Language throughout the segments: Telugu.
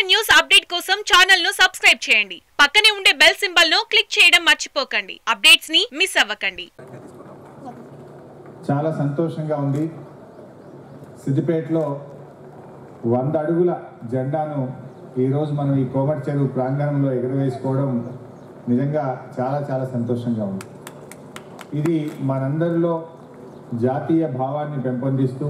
న్యూస్ అప్డేట్ కోసం ఛానల్ ను సబ్స్క్రైబ్ చేయండి. పక్కనే ఉండే బెల్ సింబల్ ను క్లిక్ చేయడం మర్చిపోకండి. అప్డేట్స్ ని మిస్ అవ్వకండి. చాలా సంతోషంగా ఉంది. సిద్దిపేటలో 100 అడుగుల జెండాను ఈ రోజు మనం ఈ కోమటి చెరువు ప్రాంగణంలో ఎగురవేసుకోవడం నిజంగా చాలా చాలా సంతోషంగా ఉంది. ఇది మనందరిలో జాతీయ భావాన్ని పెంపొందిస్తూ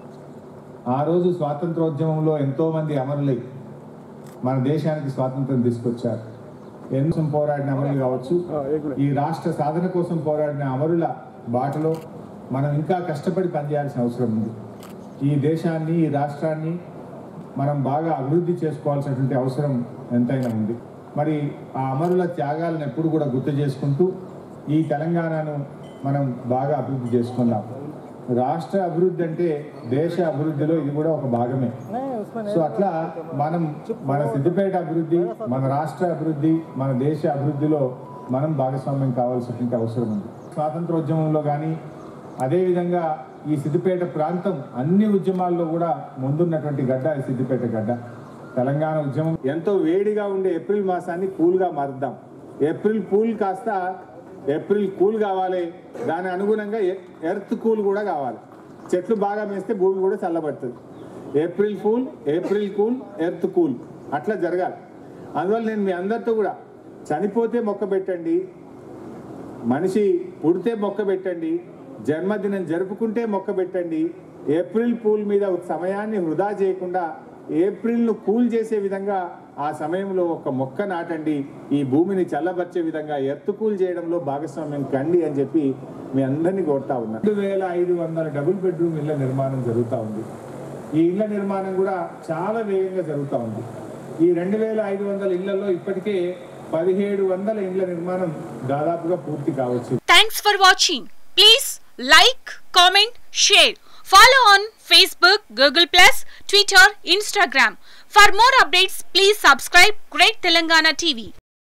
ఆ రోజు స్వాతంత్రోద్యమంలో ఎంతోమంది అమరులై మన దేశానికి స్వాతంత్రం తీసుకొచ్చారు. ఎన్నో పోరాడిన అమరులు కావచ్చు, ఈ రాష్ట్ర సాధన కోసం పోరాడిన అమరుల బాటలో మనం ఇంకా కష్టపడి పనిచేయాల్సిన అవసరం ఉంది. ఈ దేశాన్ని, ఈ రాష్ట్రాన్ని మనం బాగా అభివృద్ధి చేసుకోవాల్సినటువంటి అవసరం ఎంతైనా ఉంది. మరి ఆ అమరుల త్యాగాలను ఎప్పుడు కూడా గుర్తు చేసుకుంటూ ఈ తెలంగాణను మనం బాగా అభివృద్ధి చేసుకున్నాం. రాష్ట్ర అభివృద్ధి అంటే దేశ అభివృద్ధిలో ఇది కూడా ఒక భాగమే. సో అట్లా మనం మన సిద్దిపేట అభివృద్ధి, మన రాష్ట్ర అభివృద్ధి, మన దేశ అభివృద్ధిలో మనం భాగస్వామ్యం కావాల్సినటువంటి అవసరం ఉంది. స్వాతంత్రోద్యమంలో కానీ అదేవిధంగా ఈ సిద్దిపేట ప్రాంతం అన్ని ఉద్యమాల్లో కూడా ముందున్నటువంటి గడ్డ ఈ సిద్దిపేట గడ్డ. తెలంగాణ ఉద్యమం ఎంతో వేడిగా ఉండే ఏప్రిల్ మాసాన్ని కూల్గా మారుద్దాం. ఏప్రిల్ పూల్ కాస్త ఏప్రిల్ కూల్ కావాలి, దాని అనుగుణంగా ఎర్త్ కూల్ కూడా కావాలి. చెట్లు బాగా మేస్తే భూమి కూడా చల్లబడుతుంది. April fool, April cool, earth cool అట్లా జరగాలి. అందువల్ల నేను మీ అందరితో కూడా చనిపోతే మొక్క పెట్టండి, మనిషి పుడితే మొక్క పెట్టండి, జన్మదినం జరుపుకుంటే మొక్క పెట్టండి, ఏప్రిల్ పూల్ మీద సమయాన్ని వృధా చేయకుండా ఏప్రిల్ను కూల్ చేసే విధంగా ఆ సమయంలో ఒక మొక్క నాటండి, ఈ భూమిని చల్లబర్చే విధంగా ఎర్త్ కూల్ చేయడంలో భాగస్వామ్యం కండి అని చెప్పి మీ అందరినీ కోరుతా ఉన్నా. 2500 డబుల్ బెడ్రూమ్ ఇళ్ల నిర్మాణం జరుగుతూ ఉంది. ఈ ఇళ్ల నిర్మాణం కూడా చాలా వేగంగా జరుగుతూ ఉంది. ఈ 2500 ఇళ్లలో ఇప్పటికే 1700 ఇళ్ల నిర్మాణం దాదాపుగా పూర్తి కావచ్చు. Thanks for watching. Please like, comment, share. Follow on Facebook, Google+, Twitter, Instagram. For more updates, please subscribe Great Telangana TV.